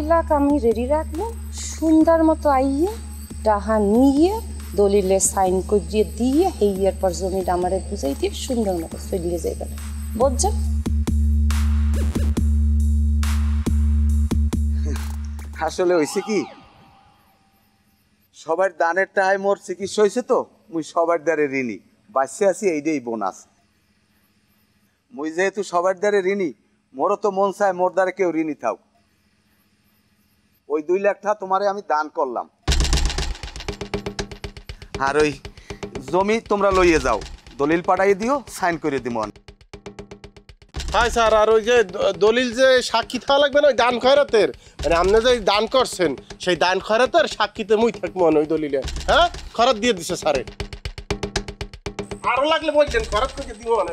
লাখ আমি রেডি রাখবো, সুন্দর মতো আইয়ে টাহা নিয়ে দলিলে সাইন করিয়ে দিয়ে হেইয়ার পর জমিটা আমারে বুঝাই দিয়ে সুন্দর মতো চলিয়ে যাইবে, বুঝছেন? আসলে হয়েছে কি, সবার দানের টাহায় মোর চিকিৎসা হয়েছে তো মুই সবার দ্বারে ঋণী, বাঁচতে আছি এইটাই বোনাস। মুই যেহেতু সবার দ্বারে ঋণী, মোরও তো মন চায় মোর দ্বারে কেউ ঋণী থাক। ওই 2 লাখ টাকা তোমারে আমি দান করলাম, আর ওই জমি তোমরা লইয়ে যাও, দলিল পাঠাইয়ে দিও, সাইন করে দিব। হ্যাঁ স্যার, আর ওই যে দলিল যে সাক্ষী থাকা লাগবে না ওই দান খয়রাতের, মানে আপনি যে দান করছেন সেই দান খয়রাতের সাক্ষীতে মুই থাকবো ওই দলিলে। হ্যাঁ, খরচ দিয়ে দিছে স্যারে। আরো লাগলে বলছেন, খরচ করে দিব না।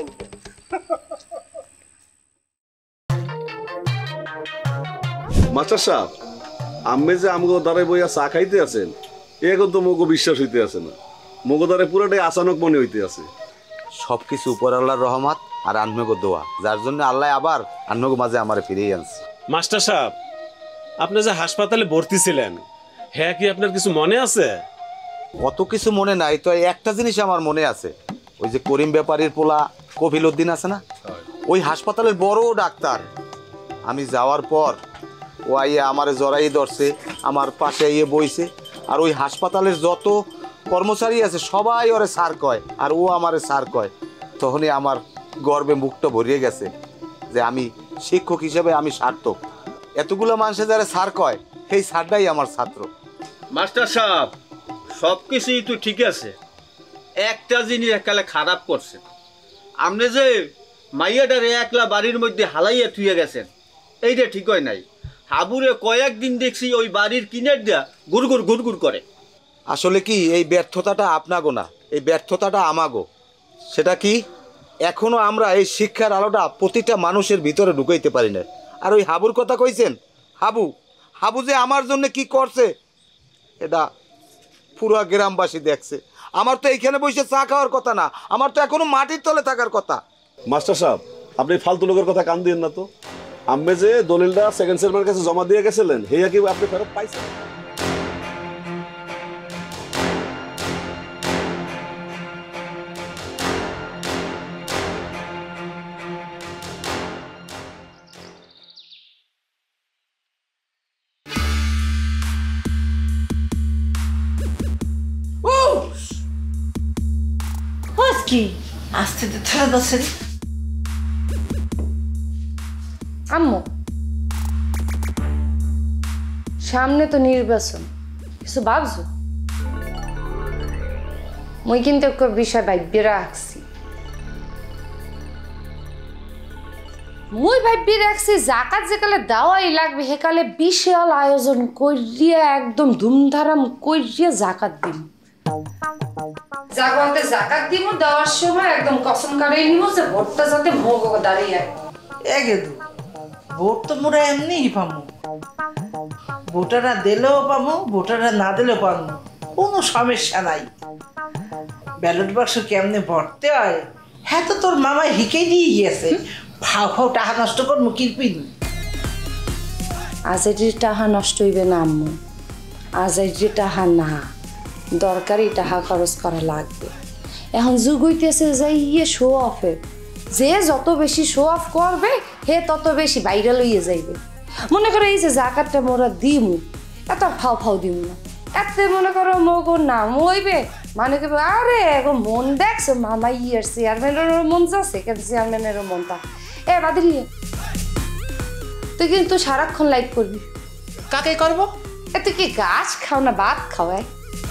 মাস্টার সাহেব, আমি যে আমগো দ্বারে বইয়া চা খাইতে আছেন, এখন তো মগো বিশ্বাস হইতে আছে না। মগো দ্বারে পুরোটাই আচানক মনে হইতে আছে। সবকিছু উপর আল্লাহর রহমত আর আন্নগো দোয়া, যার জন্য আল্লাহ আবার আন্নগো মাঝে আমারে ফিরিয়ে আনছে। মাস্টার সাহেব, আপনি যে হাসপাতালে ভর্তি ছিলেন, হ্যাঁ কি আপনার কিছু মনে আছে? অত কিছু মনে নাই, তো একটা জিনিস আমার মনে আছে। ওই যে করিম ব্যাপারীর পোলা কফিল উদ্দিন আছে না, ওই হাসপাতালের বড় ডাক্তার। আমি যাওয়ার পর ও আইয়ে আমারে জড়াই ধরছে, আমার পাশে আইয়ে বইছে, আর ওই হাসপাতালের যত কর্মচারী আছে সবাই ওরে স্যার কয়, আর ও আমারে স্যার কয়। তখনই আমার গর্বে মুখটা ভরিয়ে গেছে যে আমি শিক্ষক হিসেবে আমি সার্থক। এতগুলো মানুষে যারা স্যার কয়, সেই স্যারটাই আমার ছাত্র। মাস্টার সাহেব, সব কিছুই তো ঠিক আছে, একটা জিনিস একালে খারাপ করছে। আপনি যে মাইয়াটারে একলা বাড়ির মধ্যে হালাইয়া থুয়ে গেছেন, এইটা ঠিক হয় নাই। হাবুরে কয়েকদিন দেখছি ওই বাড়ির কিনার দিয়া গুড়গুড় গুড়গুড় করে। আসলে কি, এই ব্যর্থতাটা আপনাগো না, এই ব্যর্থতাটা আমাগো। সেটা কি, এখনো আমরা এই শিক্ষার আলোটা প্রতিটা মানুষের ভিতরে ঢুকাইতে পারি না। আর ওই হাবুর কথা কইছেন, হাবু হাবু যে আমার জন্য কি করছে এটা পুরো গ্রামবাসী দেখছে। আমার তো এইখানে বসে চা খাওয়ার কথা না, আমার তো এখনো মাটির তলে থাকার কথা। মাস্টার সাহেব, আপনি ফালতু লোকের কথা কান দিয়েন না তো। আমি যে দলিলটা সেকেন্ড চেয়ারম্যানের কাছে জমা দিয়ে গেছিলেন, হেয়া কি আপনি ফেরত পাইছেন? কি আসতে তো ধরে বছর আম্মু, সামনে তো নির্বাচন, কিছু ভাবছো? মুই কিন্তু একটা বিষয় ভাবিয়ে রাখছি। মুই ভাবিয়ে রাখছি জাকাত যেকালে দেওয়াই লাগবে সেকালে বিশাল আয়োজন করিয়া একদম ধুমধারাম করিয়া জাকাত দিম। জাগাতে জাকাত দিব, দেওয়ার সময় একদম কসম কাটাই নিব যে ভোটটা যাতে ভোগ দাঁড়িয়ে এগে দু ভোট তো মোরা এমনিই পামো, ভোটাররা দিলেও পামো, ভোটাররা না দিলেও পামো, কোনো সমস্যা নাই। ব্যালট বাক্স কেমনে ভরতে হয় হ্যাঁ তো তোর মামা হিকে দিয়ে গিয়েছে। ভাও ভাও টাকা নষ্ট কর মুখির পিন। আজের টাকা নষ্ট হইবে না আম্মু, আজের টাকা না, দরকারি টাকা খরচ করা লাগবে। এখন যুগ হইতেছে যে ইয়ে শো অফের, যে যত বেশি শো অফ করবে হে তত বেশি ভাইরাল হইয়ে যাইবে। মনে করো এই যে জাকাতটা মোরা দিমু, এত ফাও ফাও দিমু না, এতে মনে করো মগর নাম হইবে, মানে কি আরে এখন মন দেখছো মামা ইয়ের চেয়ারম্যানেরও মন যাচ্ছে, কেন চেয়ারম্যানেরও মনটা এ বাদিলিয়ে তুই কিন্তু সারাক্ষণ লাইভ করবি। কাকে করবো? তুই কি গাছ খাও না ভাত খাওয়ায়?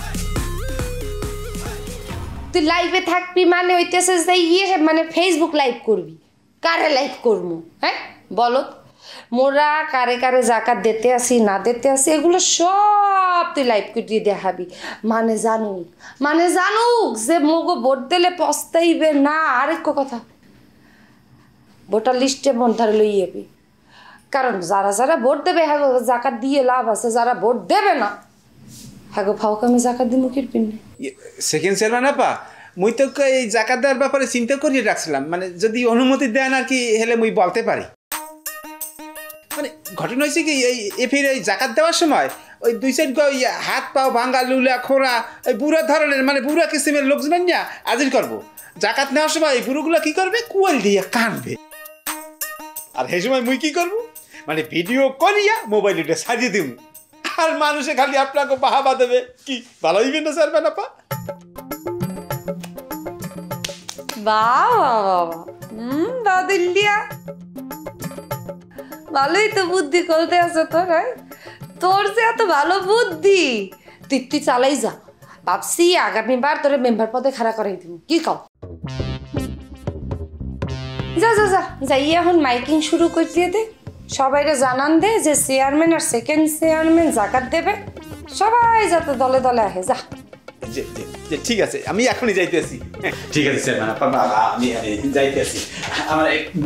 তুই লাইভে থাকবি মানে হইতেছে যে ইয়ে মানে ফেসবুক লাইভ করবি। কারে লাইভ করবো? হ্যাঁ বলো, মোরা কারে কারে জাকাত দিতে আসি না দিতে আসি এগুলো সব তুই লাইভ করে দেখাবি। মানে জানুক যে মগো ভোট দিলে পস্তাইবে না। আরেক কথা, ভোটার লিস্টে মন ধারে লই যাবি, কারণ যারা যারা ভোট দেবে হ্যাঁ জাকাত দিয়ে লাভ আছে, যারা ভোট দেবে না হ্যাঁ ফাউকে আমি জাকাত দিয়ে মুখির পিনে। সেকেন্ড চেয়ারম্যান আপা, মুই তো এই জাকাত দেওয়ার ব্যাপারে চিন্তা করিয়ে রাখছিলাম, মানে যদি অনুমতি দেন আর কি হেলে মুই বলতে পারি। মানে ঘটনা হয়েছে কি এই ফির এই জাকাত দেওয়ার সময় ওই দুই সাইড হাত পাও ভাঙ্গা লুলা খোরা ওই বুড়া ধরনের মানে বুড়া কিসিমের লোকজন না হাজির করবো। জাকাত নেওয়ার সময় এই বুড়োগুলো কি করবে কুয়াল দিয়ে কানবে। আর সেই সময় মুই কি করবো মানে ভিডিও করিয়া মোবাইলটা সাজিয়ে দিব আর মানুষে খালি আপনাকে বাহাবা দেবে। কি ভালো হইবে না স্যার বানাপা? বাবা দাদিল্লিয়া ভালোই তো বুদ্ধি করতে আছে তোর যে এত ভালো বুদ্ধি তুই চালাই যা। ভাবছি আগামীবার তোর মেম্বার পদে খাড়া করাই দিব। কি কও? যা যা যা যাই এখন মাইকিং শুরু করে দিয়ে দে, সবাইরে জানান দে যে চেয়ারম্যান আর সেকেন্ড চেয়ারম্যান জাকাত দেবে, সবাই যাতে দলে দলে আহে। যা ঠিক আছে আমি এখনই যাইতেছি। ঠিক আছে স্যার আমি যাইতেছি। আমার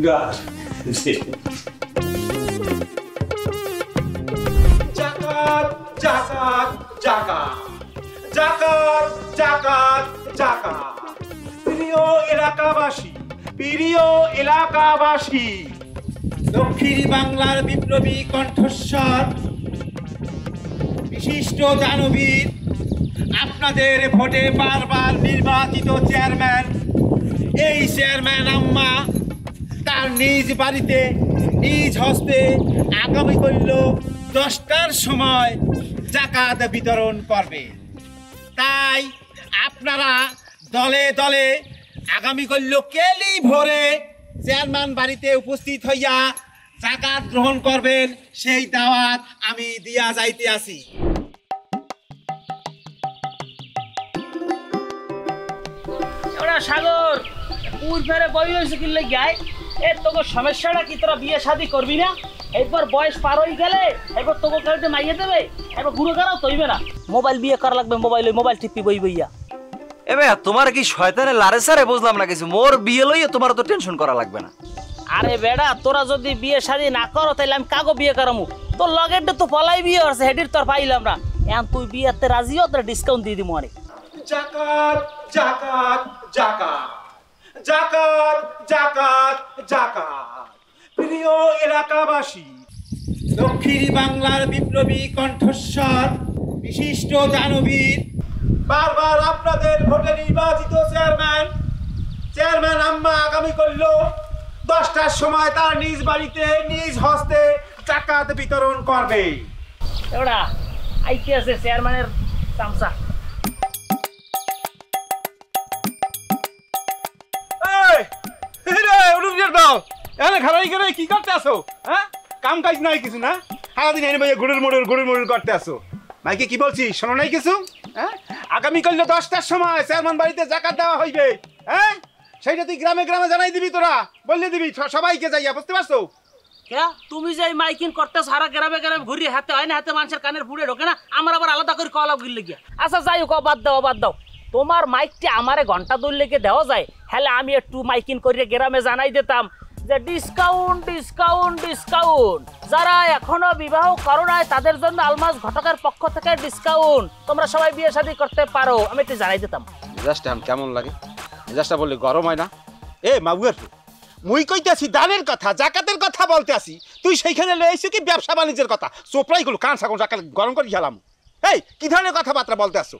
জাকাত জাকাত জাকাত জাকাত জাকাত জাকাত। প্রিয় এলাকাবাসী, প্রিয় এলাকাবাসী, দক্ষিণ বাংলার বিপ্লবী কণ্ঠস্বর বিশিষ্ট দানবীর আপনাদের ভোটে বারবার নির্বাচিত চেয়ারম্যান, এই চেয়ারম্যান আম্মা তার নিজ বাড়িতে নিজ হস্তে আগামী করল 10টার সময় জাকাত বিতরণ করবে। তাই আপনারা দলে দলে আগামী করল কেলি ভোরে চেয়ারম্যান বাড়িতে উপস্থিত হইয়া জাকাত গ্রহণ করবেন, সেই দাওয়াত আমি দিয়া যাইতে আছি। সাগর পুর ফেরে বই হয়েছে কিনলে গায় এ তোকে সমস্যাটা কি? তোরা বিয়ে শাদী করবি না? এরপর বয়স পার হয়ে গেলে এরপর তোকে কেউ মাইয়ে দেবে, এরপর গুঁড়ো করাও তৈবে না। মোবাইল বিয়ে করা লাগবে, মোবাইল টিপি বই বইয়া। এবে তোমার কি শয়তানের লারে সারে বুঝলাম না কিছু। মোর বিয়ে লইয়া তোমার তো টেনশন করা লাগবে না। আরে বেড়া তোরা যদি বিয়ে শাদী না করো তাহলে আমি কাগো বিয়ে করামু? তোর লগের তো পলাই বিয়ে হচ্ছে, হেডির তোর পাইলাম না। এখন তুই বিয়েতে রাজিও তোর ডিসকাউন্ট দিয়ে দিব অনেক। জাকাত জাকাত জাকাত জাকাত জাকাত জাকাত। প্রিয় এলাকাবাসী, দক্ষিণ বাংলার বিপ্লবী কণ্ঠস্বর বিশিষ্ট দানবীর বারবার আপনাদের ভোটে নির্বাচিত চেয়ারম্যান আম্মা আগামী করল 10টার সময় তার নিজ বাড়িতে নিজ হস্তে জাকাত বিতরণ করবে। এবারে আইতে আছে চেয়ারম্যানের চামচা। কি করতে আসো? হ্যাঁ কাম কাজ নাই কিছু না, সারাদিন এনে ভাইয়া গুড়ুর মুড়ুর করতে আসো। মাইকে কি বলছি শোনো নাই কিছু? হ্যাঁ আগামী কাল 10টার সময় চেয়ারম্যান বাড়িতে জাকাত দেওয়া হইবে। হ্যাঁ সেইটা তুই গ্রামে গ্রামে জানাই দিবি, তোরা বললে দিবি সবাইকে যাইয়া, বুঝতে পারছো? তুমি যে মাইকিং করতে সারা গ্রামে গ্রামে ঘুরিয়ে হাতে হয় না, হাতে মানুষের কানের ফুড়ে ঢোকে না, আমার আবার আলাদা করে কল গিয়ে গিয়া। আচ্ছা যাই হোক, বাদ দাও। তোমার মাইকটি আমারে ঘন্টা দূর লেগে দেওয়া যায়, হলে আমি একটু মাইকিং করে গ্রামে জানাই দিতাম যে ডিসকাউন্ট ডিসকাউন্ট ডিসকাউন্ট। যারা এখনো বিবাহ করো নাই তাদের জন্য আলমাস ঘটকের পক্ষ থেকে ডিসকাউন্ট, তোমরা সবাই বিয়ে শাদী করতে পারো, আমি একটু জানাই দিতাম। মেজাজটা কেমন লাগে? মেজাজটা বললে গরম হয় না? এ মাগুয়ার মুই কইতেছি দানের কথা, জাকাতের কথা বলতে আসি, তুই সেইখানে লইছিস কি ব্যবসা বাণিজ্যের কথা? চোপড়াই গুলো কান সাগর জাকাত গরম করে খেলাম। এই কি ধরনের কথাবার্তা বলতে আসো?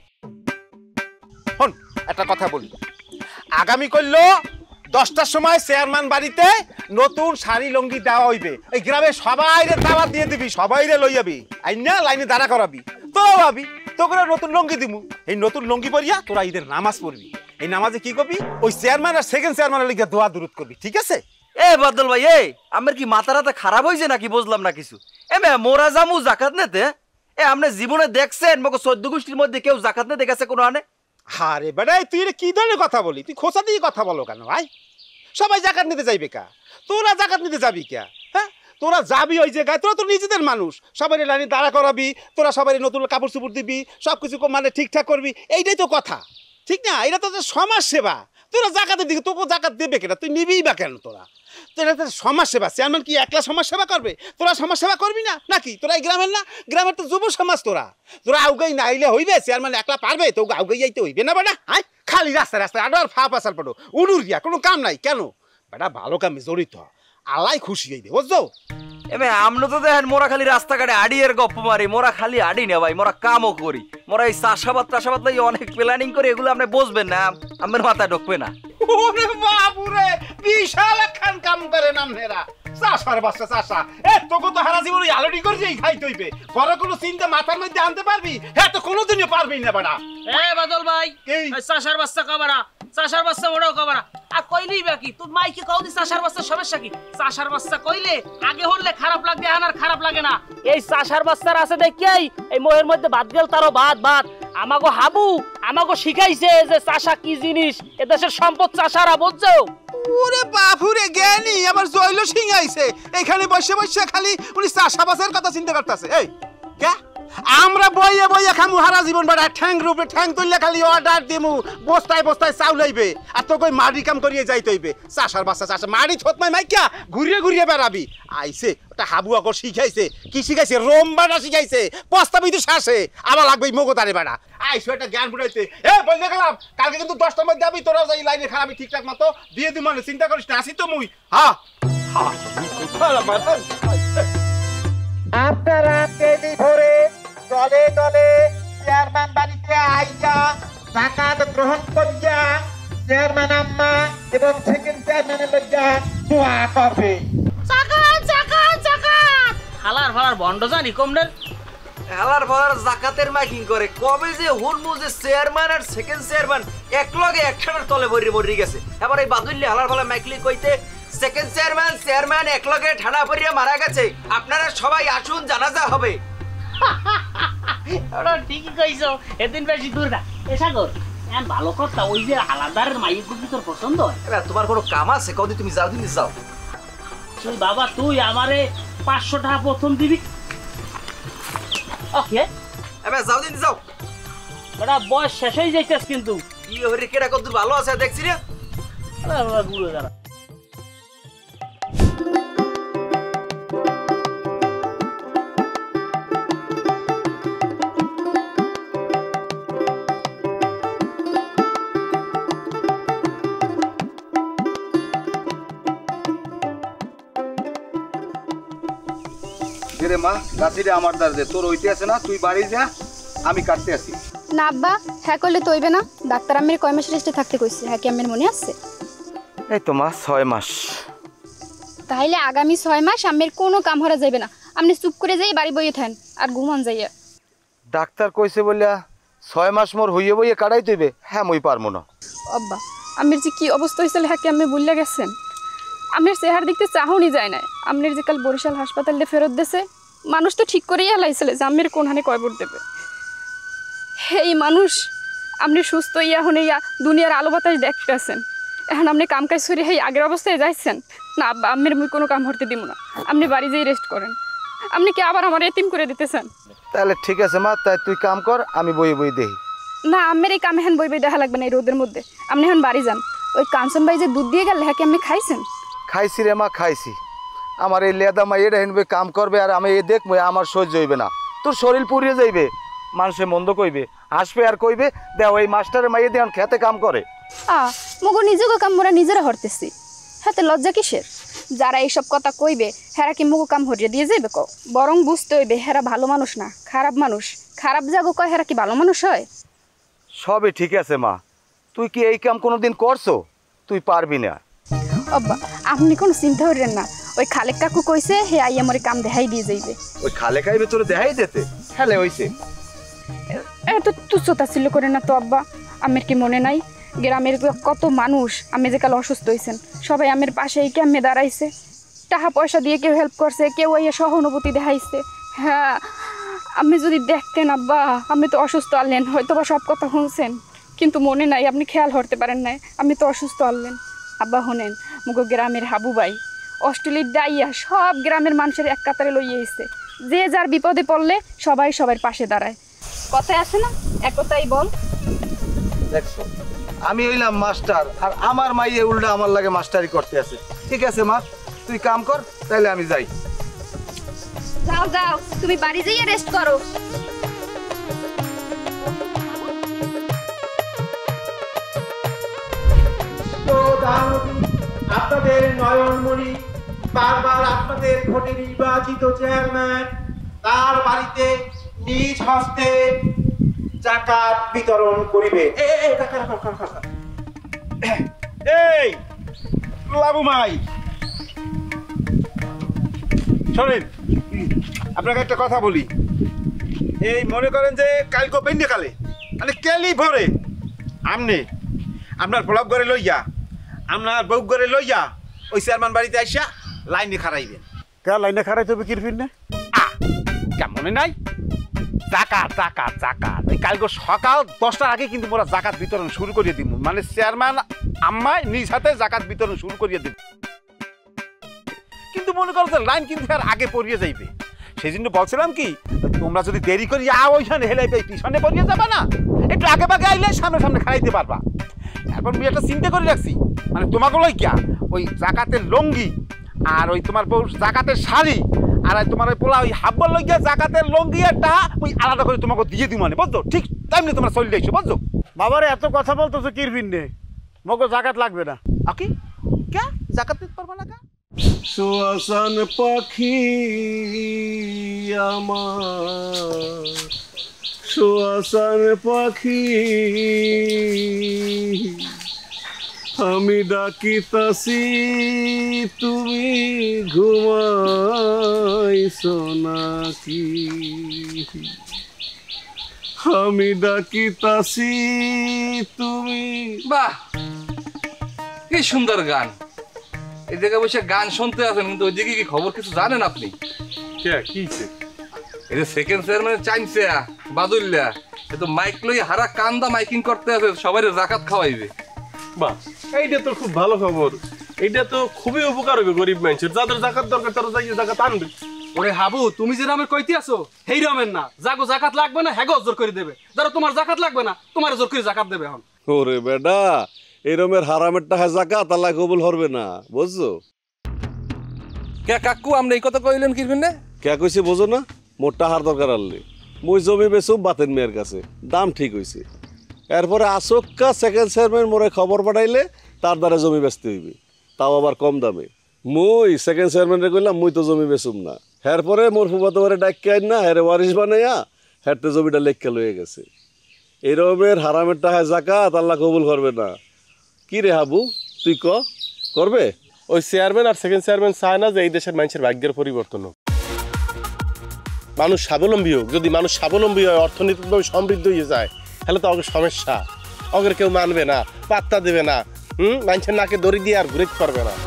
হন একটা কথা বলি, আগামী করলো 10টার সময় চেয়ারম্যান বাড়িতে নতুন শাড়ি লঙ্গি দেওয়া হইবে। এই গ্রামে সবাইরে দাওয়াত দিয়ে দিবি, সবাইরে লই যাবি, আইনা লাইনে দাঁড়া করাবি, তোরা ভাবি তোকে নতুন লঙ্গি দিমু। এই নতুন লঙ্গি পরিয়া তোরা ঈদের নামাজ পড়বি। এই নামাজে কি করবি? ওই চেয়ারম্যান আর সেকেন্ড চেয়ারম্যানের লিগে দোয়া দুরুদ করবি, ঠিক আছে? এ বাদল ভাই, আমার কি মাথা রাতা খারাপ হয়েছে নাকি বুঝলাম না কিছু। মোরা জামু জাকাত নেতে? আপনি জীবনে দেখছেন মগো 14 গোষ্ঠীর মধ্যে কেউ জাকাত নিতে গেছে কোনো আনে? আরে বেটাই তুই কি ধরনের কথা বলি? তুই খোঁচা দিয়ে কথা বলো কেন ভাই? সবাই জাকাত নিতে যাইবে কা? তোরা জাকাত নিতে যাবি কে? হ্যাঁ তোরা যাবি ওই জায়গায়, তোরা তো নিজেদের মানুষ, সবাই লাইনে দাঁড়া করাবি, তোরা সবাই নতুন কাপড় চোপড় দিবি, সব কিছু মানে ঠিকঠাক করবি, এইটাই তো কথা, ঠিক না? এটা তো সমাজ সেবা। তোরা জাকাতের দিকে তোকে জাকাত দেবে কেনা? তুই নিবিই বা কেন? তোরা সমাজ সেবা, চেয়ারম্যান কি একলা সমাজ সেবা করবে? তোরা সমাজ সেবা করবি না নাকি? তোরা এই গ্রামের না? গ্রামের তো যুব সমাজ, তোরা আউগাই না আইলে হইবে? চেয়ারম্যান একলা পারবে? তো আউগাই যাইতে হইবে না বেটা? হ্যাঁ খালি রাস্তায় আডার ফা পাশাল পাঠো উনুর গিয়া কোনো কাম নাই কেন? বেটা ভালো কামে জড়িত আল্লাহ খুশি হইবে, বুঝছো? এমে আমরা তো দেখেন মোরা খালি রাস্তাঘাটে আড়িয়ের গপ্প মারি, মোরা খালি আড়ি না ভাই, মোরা কামও করি। মোরা এই চাষাবাদ টাষাবাদ লাগে অনেক প্ল্যানিং করে, এগুলো আপনি বুঝবেন না, আমার মাথায় ঢুকবে না। ওরে বাপুরে, বিশাল একখান কাম করে নামনেরা। চাষার বাচ্চা চাষা, তোকে তো হারা জীবন আলোটি করেই খাইতে হইবে। বড় কোনো চিন্তা মাথার মধ্যে আনতে পারবি? হ্যাঁ, তো কোনোদিনও পারবি না বাড়া। বাদল ভাই, চাষার বাচ্চা কবারা, চাষার বাচ্চা ওটাও কবারা। আর কইলেই বাকি তোর মাইকে কওদি চাষার বাচ্চার সমস্যা কি? চাষার বাচ্চা কইলে আগে হলে খারাপ লাগবে, এখন আর খারাপ লাগে না। এই চাষার বাচ্চার আছে দেখিয়াই এই মোহের মধ্যে ভাত গেল তারও ভাত ভাত। আমাগো হাবু আমাগো শিখাইছে যে চাষা কি জিনিস, এদেশের সম্পদ চাষারা, বুঝছো? ওরে বাপুরে, জ্ঞানী আবার জয়ল সিং আইছে এখানে বসে বসে খালি উনি চাষাবাসের কথা চিন্তা করতেছে। এই কে আমরা বইয়ে বইয়ে খামু হারা জীবন বাড়া, ঠ্যাং রূপে ঠ্যাং তুললে খালি অর্ডার দিমু, বস্তায় বস্তায় চাউল আইবে, আর তো কই মাটি কাম করিয়ে যাইতে হইবে। চাষার বাচ্চা চাষা মাটি ছোট মাই মাইকা ঘুরিয়ে ঘুরিয়ে বেড়াবি। আইছে ওটা হাবু আকর শিখাইছে, কি শিখাইছে? রোম বাড়া শিখাইছে, প্রস্তাবিত শ্বাসে আবার লাগবে মগতারে বাড়া। আইসো একটা জ্ঞান ফুটাইতে। বলতে গেলাম কালকে কিন্তু 10টার মধ্যে যাবি, তোরা যাই লাইনে খারাপি ঠিকঠাক মতো দিয়ে দিই, মানে চিন্তা করিস না, আসি তো মুই। হ্যাঁ আপনারা টেলি ভরে দলে দলে চেয়ারম্যান বাড়িতে আইয়া জাকাত গ্রহণ করিয়া চেয়ারম্যান আম্মা এবং সেকেন্ড চেয়ারম্যানের লজ্জা দোয়া করবে। জাকাত জাকাত জাকাত, হালার ফালার বন্ড জানি কমনের হেলার ভালার জাকাতের মাইকিং করে। কবে যে হুনমু যে চেয়ারম্যান আর সেকেন্ড চেয়ারম্যান একলগে একখানের তলে বড়ি গেছে। এবার এই বাদুল্লি হালার ভালা মাইকলি কইতে সেকেন্ড চেয়ারম্যান একলগে ঠানা পড়িয়া মারা গেছে, আপনারা সবাই আসুন, জানাজা হবে। ওরা ঠিকই কইছো, এদিন বেশি দূর না। এ সাগর, ভালো কথা, ওই যে আলাদার মাইক কি তোর পছন্দ হয়? এবার তোমার কোনো কাম আছে কদি, তুমি যাও, দিন যাও। তুই বাবা, তুই আমারে 500 টাকা প্রথম দিবি। ওকে, এবার যাও, দিন যাও। বেটা বয়স শেষ হয়ে যাইতেছ কিন্তু। কি হরি কেডা কত ভালো আছে দেখছি রে। গুলো যারা রে মা, গাছিরে আমার দ্বার দে, তোর হইতে আছে না, তুই বাড়ি যা, আমি কাটতে আসি। না আব্বা, হ্যাঁ করলে তো হইবে না। ডাক্তার আম্মের কয় মাস রেস্টে থাকতে কইছে, হ্যাঁ কি আম্মের মনে আছে? এই তো মা, 6 মাস। তাহলে আগামী 6 মাস আম্মের কোনো কাম হরা যাইবে না। আপনি চুপ করে যাই বাড়ি বইয়ে থাকেন আর ঘুমান যাইয়া। ডাক্তার কইছে বলিয়া 6 মাস মোর হইয়ে বইয়ে কাটাই দিবে? হ্যাঁ, মই পারবো না। আব্বা, আম্মের যে কি অবস্থা হয়েছিল হ্যাঁ কি আম্মে ভুলে গেছেন? আম্মের চেহার দেখতে চাহনি যায় না। আম্মের যে কাল বরিশাল হাসপাতালে ফেরত দেছে, মানুষ তো ঠিক করেই হালাইছিল যে আম্মের কোন হানে কয়বর দেবে। এই মানুষ আপনি সুস্থ ইয়া হনে ইয়া দুনিয়ার আলো বাতাস দেখতেছেন, এখন আপনি কাম কাজ করে এই আগের অবস্থায় যাইছেন না। আব্বা, আম্মের মুই কোনো কাম হরতে দিব না। আপনি বাড়ি যেই রেস্ট করেন। আপনি কি আবার আমার এতিম করে দিতেছেন? তাহলে ঠিক আছে মা, তাই তুই কাম কর, আমি বইয়ে বই দেই। না, আম্মের এই কামে হ্যান বই বই দেখা লাগবে না এই রোদের মধ্যে। আপনি এখন বাড়ি যান। ওই কাঞ্চন ভাই যে দুধ দিয়ে গেল হ্যাঁ কি আপনি খাইছেন? খাইছি রে মা, খাইছি। আমার এই লেদা মা এটা হেনবে কাম করবে আর আমি এ দেখবো, আমার সহ্য হইবে না। তোর শরীর পুড়িয়ে যাইবে, মানুষে মন্দ কইবে, হাসবে আর কইবে দেও এই মাস্টারের মাইয়ে দিয়ে খেতে কাম করে। মগো নিজেকে কাম মোরা নিজেরা হরতেছি, হাতে লজ্জা কিসের? যারা এইসব কথা কইবে হেরা কি মগো কাম হরিয়ে দিয়ে যাইবে? কও বরং বুঝতে হইবে হেরা ভালো মানুষ না, খারাপ মানুষ। খারাপ জাগো কয় হেরা কি ভালো মানুষ হয়? সবই ঠিক আছে মা, তুই কি এই কাম কোনোদিন করছো? তুই পারবি না। আব্বা, আপনি কোনো চিন্তা করেন না। ওই খালেক কাকু কইছে হে আই আমার কাম দেখাই দিয়ে যাইবে। ওই খালে খাইবে তোরে দেখাই দিতে? খেলে হইছে এত তুচ্ছতা ছিল করে না তো আব্বা। আমের কি মনে নাই গ্রামের কত মানুষ আমি যে কাল অসুস্থ হয়েছেন, সবাই আমের পাশে এই ক্যাম্পে দাঁড়াইছে, টাকা পয়সা দিয়ে কেউ হেল্প করছে, কেউ এই সহানুভূতি দেখাইছে। হ্যাঁ, আপনি যদি দেখতেন আব্বা, আপনি তো অসুস্থ আনলেন, হয়তো বা সব কথা শুনছেন কিন্তু মনে নাই, আপনি খেয়াল করতে পারেন নাই আমি তো অসুস্থ আনলেন। আব্বা শোনেন, মুগো গ্রামের হাবু ভাই অস্ট্রেলিয়ার ডাইয়া সব গ্রামের মানুষের এক কাতারে লইয়ে এসছে, যে যার বিপদে পড়লে সবাই সবার পাশে দাঁড়ায়। কথায় আছে না, একতাই বল। দেখছো, আমি হইলাম মাস্টার আর আমার মাইয়ে উল্টা আমার লাগে মাস্টারি করতে আছে। ঠিক আছে মা, তুই কাম কর, তাইলে আমি যাই। যাও যাও, তুমি বাড়ি যাইয়ে রেস্ট করো। আপনাদের নয়নমণি বারবার আপনাদের ভোটে নির্বাচিত চেয়ারম্যান তার বাড়িতে নিজ হস্তে জাকাত বিতরণ করিবে। এই লাবু মাই শোনেন, আপনাকে একটা কথা বলি। এই মনে করেন যে কালকে বেন্যে কালে মানে কেলি ভরে আমনে আপনার ব্লক ঘরে লইয়া আপনার বউ ঘরে লইয়া ওই চেয়ারম্যান বাড়িতে আইসা লাইনে খারাইবেন। কে লাইনে খারাইতে হবে কিরফিন না? মনে নাই? জাকাত জাকাত জাকাত এই কালকে সকাল 10টার আগে কিন্তু মোরা জাকাত বিতরণ শুরু করিয়ে দিব। মানে চেয়ারম্যান আম্মায় নিজ হাতে জাকাত বিতরণ শুরু করিয়ে দিব। কিন্তু মনে করো যে লাইন কিন্তু আর আগে পড়িয়ে যাইবে। সেই জন্য বলছিলাম কি, তোমরা যদি দেরি করি ওইখানে হেলে পিছনে পড়িয়ে যাবে না, একটু আগে পাগে আইলে সামনে সামনে খাইতে পারবা। এখন আমি একটা চিন্তা করে রাখছি, মানে তোমাকে লই কিয়া ওই জাকাতের লঙ্গি আর ওই তোমার বউ জাকাতের শাড়ি আর তোমার ওই পোলা ওই হাব্বর লই গিয়া জাকাতের লঙ্গি একটা ওই আলাদা করে তোমাকে দিয়ে দিই, মানে বুঝছো? ঠিক টাইমে তোমরা চলে যাইছো, বুঝছো? বাবারে এত কথা বলতেছো কিরফিন নে, মগো জাকাত লাগবে না। আকি কে জাকাত দিতে পারবা না? কা সোয়াসান পাখি আমার, সোয়াসান পাখি আমি ডাকিতাছি তুমি ঘুমাইছো নাকি, আমি ডাকিতাছি তুমি। বাহ, কি সুন্দর গান! এই জায়গায় বসে গান শুনতে আছেন, কিন্তু ওইদিকে কি খবর কিছু জানেন আপনি? এই যে সেকেন্ড চেয়ারম্যান চাইছে বাদুল্লা, এ তো মাইক লই হারা কান্দা মাইকিং করতে আছে, সবাই জাকাত খাওয়াইবে। বাহ, এইটা তো খুব ভালো খবর। এইটা তো খুবই উপকার হবে গরিব মানুষের, যাদের জাকাত দরকার তারা যাই জাকাত আনবে। ওরে হাবু, তুমি যে নামের কইতে আছো সেই রমেন না, যাগো জাকাত লাগবে না হ্যাগো জোর করে দেবে, যারা তোমার জাকাত লাগবে না তোমার জোর করে জাকাত দেবে। এখন ওরে বেটা, এরমের হারামের টাকা জাকাত আল্লাহ কবুল করবে না, বুঝছো? কে কাকু আপনি এই কথা কইলেন কিরবেন না? কে কইছে বোঝো না? মোর টাকার দরকার আনলে মুই জমি বেচুম বাতেন মেয়ের কাছে, দাম ঠিক হইছে। এরপরে আসক্কা সেকেন্ড চেয়ারম্যান মোরে খবর পাঠাইলে তার দ্বারা জমি বেচতে হইবে, তাও আবার কম দামে। মুই সেকেন্ড চেয়ারম্যানরে কইলাম মুই তো জমি বেচুম না। এরপরে মোর ফুফাতো বারে ডাক্কে আইন না হেরে ওয়ারিশ বানাইয়া হেরতে জমিটা লেখা লয়ে গেছে। এরমের হারামের টাকায় জাকাত আল্লাহ কবুল করবে না। কি রে হাবু, তুই করবে? ওই চেয়ারম্যান আর সেকেন্ড চেয়ারম্যান চায় না যে এই দেশের মানুষের ভাগ্যের পরিবর্তন হোক, মানুষ স্বাবলম্বী হোক। যদি মানুষ স্বাবলম্বী হয়, অর্থনৈতিকভাবে সমৃদ্ধ হয়ে যায়, তাহলে তো অগের সমস্যা, অগের কেউ মানবে না, পাত্তা দেবে না, মানুষের নাকে দড়ি দিয়ে আর ঘুরে পারবে না।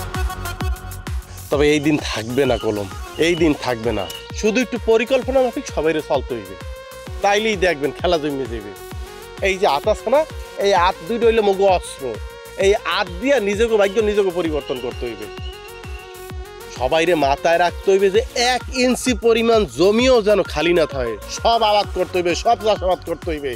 তবে এই দিন থাকবে না কলম, এই দিন থাকবে না। শুধু একটু পরিকল্পনা মাফিক সবাই চলতে হইবে, তাইলেই দেখবেন খেলা জমিয়ে যাবে। এই যে আত আছে না, এই আত দুইটা হইলে মগু অস্ত্র, এই আত দিয়া নিজেকে ভাগ্য নিজেকে পরিবর্তন করতে হইবে। সবাইরে মাথায় রাখতে হইবে যে 1 ইঞ্চি পরিমাণ জমিও যেন খালি না থাকে, সব আবাদ করতে হইবে, সব চাষাবাদ করতে হইবে।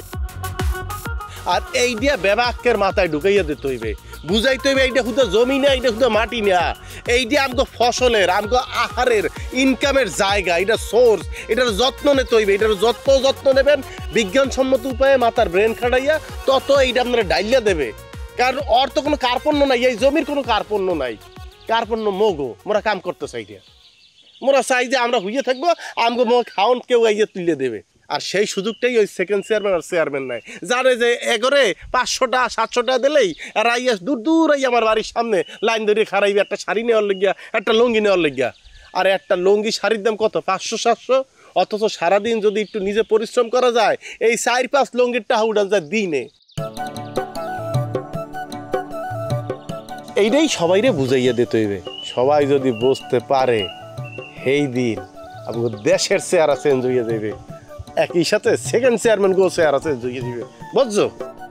আর এই দিয়া বেবাকের মাথায় ঢুকাইয়া দিতে হইবে, বুঝাইতে হইবে এইটা শুধু জমি না, এইটা শুধু মাটি না, এইটা আমগো ফসলের, আমগো আহারের, ইনকামের জায়গা, এটা সোর্স, এটার যত্ন নিতে হইবে। এটার যত্ন নেবেন বিজ্ঞানসম্মত উপায়ে, মাথার ব্রেন খাটাইয়া, তত এইটা আপনারা ডাইলিয়া দেবে। কারণ ওর তো কোনো কার্পণ্য নাই, এই জমির কোনো কার্পণ্য নাই, কার্পণ্য মগো। মোরা কাম করতে চাই, মোরা চাই যে আমরা হইয়ে থাকবো, আমগো মগ খাওন কেউ আইয়ে তুলে দেবে। আর সেই সুযোগটাই ওই সেকেন্ড চেয়ারম্যান আর চেয়ারম্যান নাই, জানে যে এগরে 500টা 700টা দিলেই আর আইয়া দূর দূর আইয়া আমার বাড়ির সামনে লাইন ধরে খারাইবে একটা শাড়ি নেওয়ার লেগিয়া, একটা লুঙ্গি নেওয়ার লেগিয়া। আর একটা লুঙ্গি শাড়ির দাম কত? 500-700। অথচ সারাদিন যদি একটু নিজে পরিশ্রম করা যায়, এই 4-5 লুঙ্গির টাকা উঠান যায় দিনে। এইটাই সবাইরে বুঝাইয়া দিতে হইবে। সবাই যদি বুঝতে পারে, সেই দিন আমাদের দেশের চেহারা চেঞ্জ হইয়া যাবে, একই সাথে সেকেন্ড চেয়ারম্যান গো চেহারা চেঞ্জ হইয়া যাবে, বুঝছো?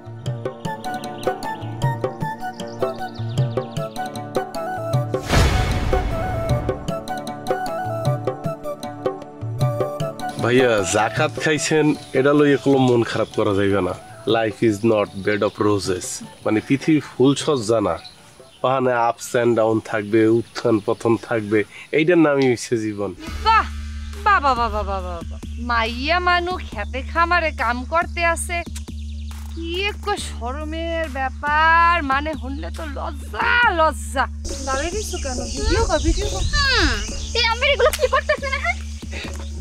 ভাইয়া জাকাত খাইছেন, এটা লইয়া কোনো মন খারাপ করা যাইবে না। Life is not bed of roses, মানে পৃথিবী ফুল সজ্জা না, ওখানে আপস অ্যান্ড ডাউন থাকবে, উত্থান পতন থাকবে, এইটার নামই হচ্ছে জীবন। বাহ বাবা বাবা বাবা, মাইয়া মানু খেতে খামারে কাম করতে আছে, কি এক শরমের ব্যাপার, মানে হলে তো লজ্জা লজ্জা। দাঁড়িয়ে দিচ্ছ কেন? ভিডিও কর, ভিডিও কর। এই আমার এগুলো কি করতেছে না?